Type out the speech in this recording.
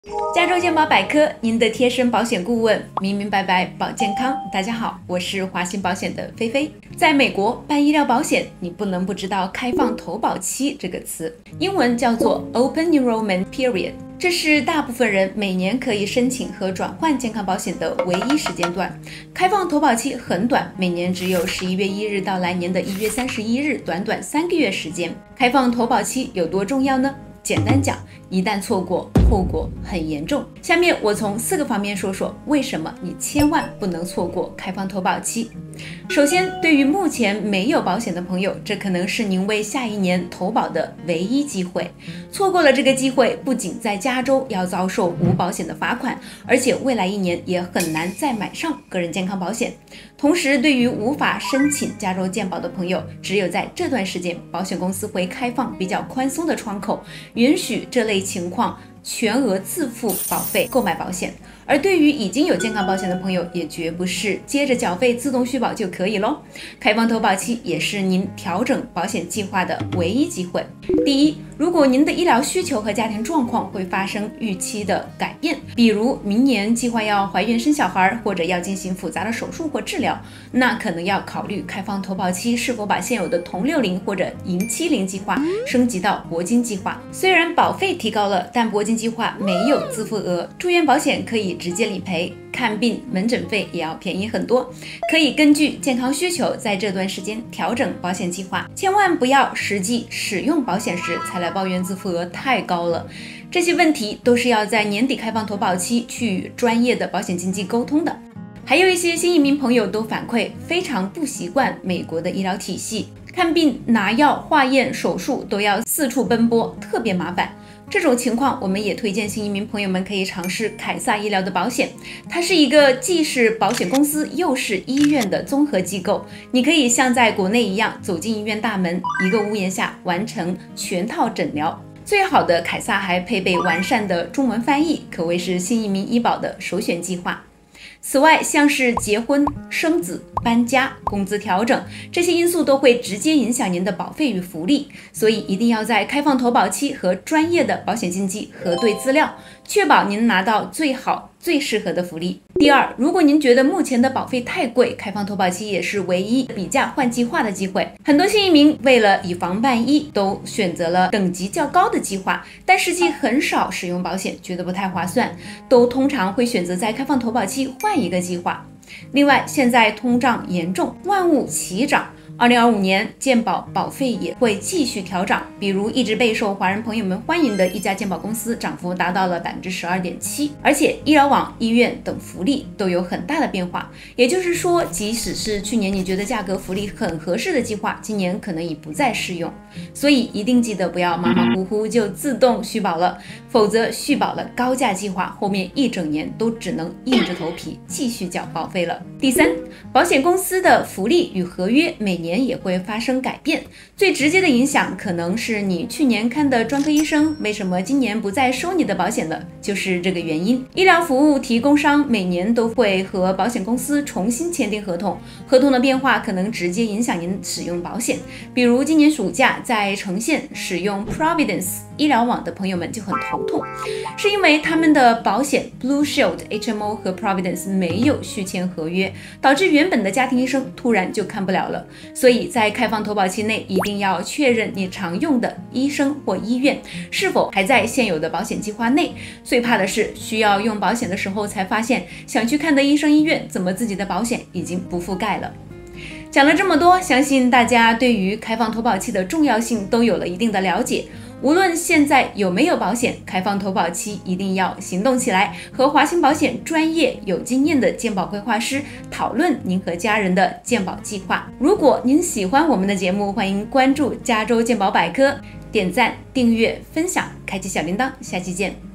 加州健保百科，您的贴身保险顾问，明明白白保健康。大家好，我是华信保险的菲菲。在美国办医疗保险，你不能不知道开放投保期这个词，英文叫做 Open Enrollment Period。这是大部分人每年可以申请和转换健康保险的唯一时间段。开放投保期很短，每年只有11月1日到来年的1月31日，短短3个月时间。开放投保期有多重要呢？简单讲，一旦错过，后果很严重。下面我从4个方面说说为什么你千万不能错过开放投保期。首先，对于目前没有保险的朋友，这可能是您为下一年投保的唯一机会。错过了这个机会，不仅在加州要遭受无保险的罚款，而且未来1年也很难再买上个人健康保险。同时，对于无法申请加州健保的朋友，只有在这段时间，保险公司会开放比较宽松的窗口，允许这类情况全额自付保费购买保险。而对于已经有健康保险的朋友，也绝不是接着缴费自动续保就可以咯。开放投保期也是您调整保险计划的唯一机会。第一，如果您的医疗需求和家庭状况会发生预期的改变，比如明年计划要怀孕生小孩，或者要进行复杂的手术或治疗，那可能要考虑开放投保期是否把现有的同60或者银70计划升级到铂金计划。虽然保费提高了，但铂金计划没有自付额，住院保险可以直接理赔，看病门诊费也要便宜很多。可以根据健康需求在这段时间调整保险计划，千万不要实际使用保险时才来抱怨自付额太高了。这些问题都是要在年底开放投保期去与专业的保险经纪沟通的。还有一些新移民朋友都反馈非常不习惯美国的医疗体系，看病、拿药、化验、手术都要四处奔波，特别麻烦。这种情况，我们也推荐新移民朋友们可以尝试凯撒医疗的保险。它是一个既是保险公司又是医院的综合机构，你可以像在国内一样走进医院大门，一个屋檐下完成全套诊疗。最好的凯撒还配备完善的中文翻译，可谓是新移民医保的首选计划。此外，像是结婚、生子、搬家、工资调整，这些因素都会直接影响您的保费与福利，所以一定要在开放投保期和专业的保险经纪核对资料，确保您拿到最好、最适合的福利。第二，如果您觉得目前的保费太贵，开放投保期也是唯一比价换计划的机会。很多新移民为了以防万一，都选择了等级较高的计划，但实际很少使用保险，觉得不太划算，都通常会选择在开放投保期换一个计划。另外，现在通胀严重，万物齐涨。2025年健保保费也会继续调涨，比如一直备受华人朋友们欢迎的一家健保公司，涨幅达到了12.7%，而且医疗网、医院等福利都有很大的变化。也就是说，即使是去年你觉得价格福利很合适的计划，今年可能已不再适用。所以一定记得不要马马虎虎就自动续保了，否则续保了高价计划，后面1整年都只能硬着头皮继续缴保费了。第三，保险公司的福利与合约每年也会发生改变，最直接的影响可能是你去年看的专科医生为什么今年不再收你的保险了，就是这个原因。医疗服务提供商每年都会和保险公司重新签订合同，合同的变化可能直接影响您使用保险。比如今年暑假在城县使用 Providence 医疗网的朋友们就很头痛，是因为他们的保险 Blue Shield、HMO 和 Providence 没有续签合约，导致原本的家庭医生突然就看不了了。所以在开放投保期内，一定要确认你常用的医生或医院是否还在现有的保险计划内。最怕的是需要用保险的时候才发现，想去看的医生医院怎么自己的保险已经不覆盖了。讲了这么多，相信大家对于开放投保期的重要性都有了一定的了解。无论现在有没有保险，开放投保期一定要行动起来，和华信保险专业有经验的健保规划师讨论您和家人的健保计划。如果您喜欢我们的节目，欢迎关注加州健保百科，点赞、订阅、分享，开启小铃铛，下期见。